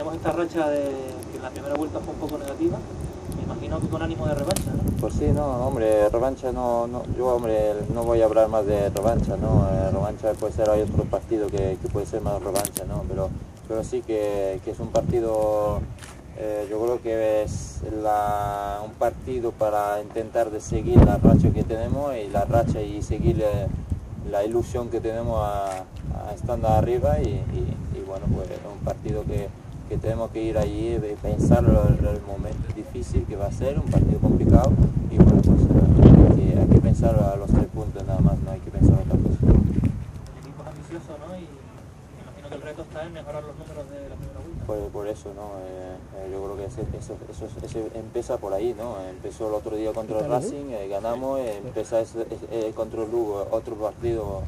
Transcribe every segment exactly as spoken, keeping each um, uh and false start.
veníamos esta racha de que en la primera vuelta fue un poco negativa, me imagino que con ánimo de revancha, ¿no? Pues sí, no, hombre, revancha no, no yo, hombre, no voy a hablar más de revancha, ¿no? Eh, revancha puede ser, hay otro partido que, que puede ser más revancha, ¿no? Pero, pero sí que, que es un partido, eh, yo creo que es la, un partido para intentar de seguir la racha que tenemos y la racha y seguir eh, la ilusión que tenemos a, a estando arriba y, y, y bueno, pues es un partido que, que tenemos que ir allí y pensar el, el momento difícil que va a ser, un partido complicado y bueno, pues hay que, hay que pensar a los tres puntos nada más, no hay que pensar otra cosa. El equipo es ambicioso, ¿no? Y me imagino que el reto está en mejorar los números de la primera vuelta. Por, por eso, ¿no? Eh, eh, yo creo que ese, eso, eso, eso empieza por ahí, ¿no? Empezó el otro día contra el Racing, eh, ganamos, eh, empieza ese, eh, contra el Lugo, otro partido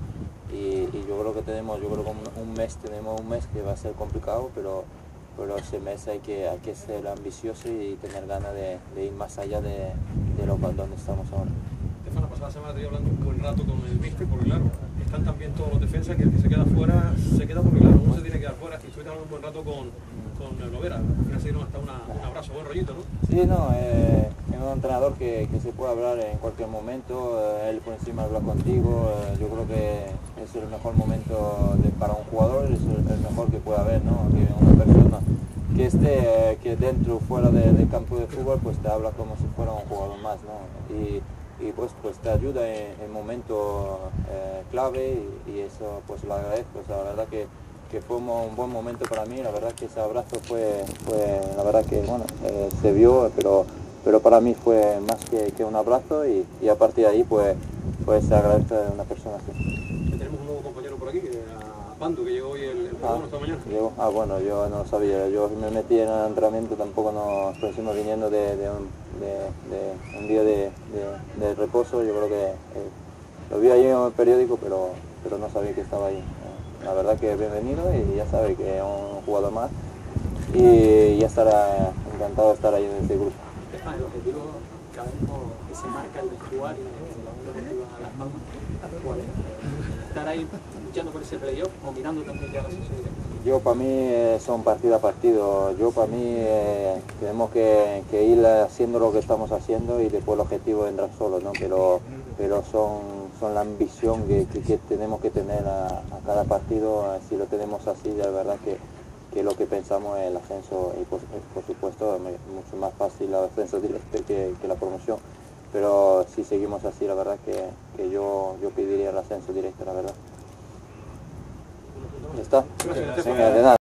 y, y yo creo que tenemos, yo creo que un, un mes, tenemos un mes que va a ser complicado, pero, pero ese mes hay que, hay que ser ambicioso y tener ganas de, de ir más allá de, de lo donde estamos ahora. Estefano, la pasada semana te iba hablando un buen rato con el míster, porque claro, están también todos los defensas que el que se queda fuera, se queda porque claro, uno se tiene que quedar fuera, y estuviste hablando un buen rato con, con Lovera, al final se dieron hasta una, un abrazo, buen rollito, ¿no? Sí, no, eh, es un entrenador que, que se puede hablar en cualquier momento, eh, él por encima habla contigo, eh, yo creo que es el mejor momento de, para un jugador, es el, el mejor que puede haber, ¿no? Que una persona que esté, eh, que dentro o fuera del de campo de fútbol, pues te habla como si fuera un jugador más, ¿no? Y, y pues, pues te ayuda en, en momentos eh, clave y, y eso pues lo agradezco, o sea, la verdad que, que fue un, un buen momento para mí, la verdad que ese abrazo fue, fue la verdad que bueno, eh, se vio, pero, pero para mí fue más que, que un abrazo y, y a partir de ahí pues, pues se agradece a una persona así. Tenemos un nuevo compañero por aquí, que, a Pando, que llegó hoy el, el Ah, esta mañana. Llegó, ah, bueno, yo no lo sabía, yo me metí en el entrenamiento, tampoco nos pusimos viniendo de, de, un, de, de un día de, de, de reposo, yo creo que eh, lo vi ahí en el periódico, pero, pero no sabía que estaba ahí. La verdad que bienvenido y ya sabe que es un jugador más y ya estará encantado de estar ahí en este grupo. El objetivo cada vez que se marca el de jugar y el a Las Palmas, ¿cuál es? Estar ahí luchando por ese playoff o mirando también ya la ascenso directa. Yo para mí eh, son partido a partido, yo para mí eh, tenemos que, que ir haciendo lo que estamos haciendo y después el objetivo vendrá solo, ¿no? Pero, pero son, son la ambición que, que, que tenemos que tener a, a cada partido, si lo tenemos así, de verdad que, que lo que pensamos es el ascenso y por, por supuesto es mucho más fácil el ascenso directo que, que la promoción, pero si seguimos así, la verdad que, que yo, yo pediría el ascenso directo, la verdad. ¿Ya está? Gracias, Venga, de nada.